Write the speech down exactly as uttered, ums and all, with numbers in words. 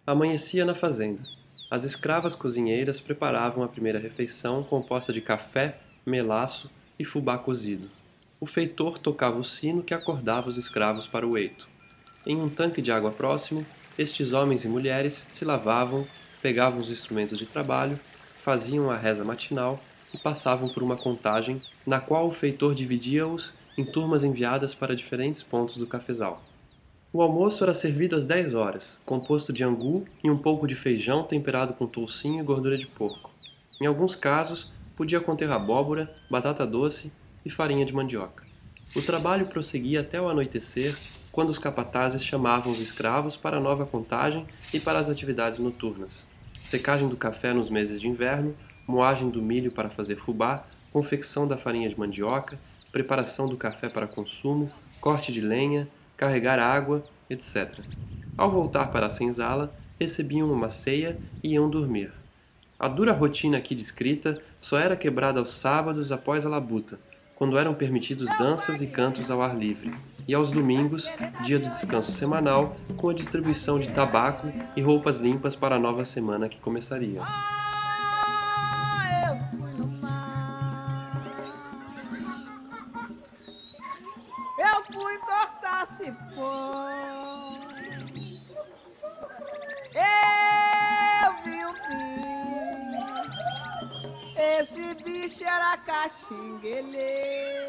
Amanhecia na fazenda. As escravas cozinheiras preparavam a primeira refeição composta de café, melaço e fubá cozido. O feitor tocava o sino que acordava os escravos para o eito. Em um tanque de água próximo, estes homens e mulheres se lavavam, pegavam os instrumentos de trabalho, faziam a reza matinal e passavam por uma contagem na qual o feitor dividia-os em turmas enviadas para diferentes pontos do cafezal. O almoço era servido às dez horas, composto de angu e um pouco de feijão temperado com toucinho e gordura de porco. Em alguns casos, podia conter abóbora, batata doce e farinha de mandioca. O trabalho prosseguia até o anoitecer, quando os capatazes chamavam os escravos para a nova contagem e para as atividades noturnas. Secagem do café nos meses de inverno, moagem do milho para fazer fubá, confecção da farinha de mandioca, preparação do café para consumo, corte de lenha, carregar água, etcétera. Ao voltar para a senzala, recebiam uma ceia e iam dormir. A dura rotina aqui descrita só era quebrada aos sábados após a labuta, quando eram permitidos danças e cantos ao ar livre, e aos domingos, dia do descanso semanal, com a distribuição de tabaco e roupas limpas para a nova semana que começaria. Ah, eu fui no mar. Eu fui cortar cipó. Eu vi um bicho. Esse bicho era caxinguele.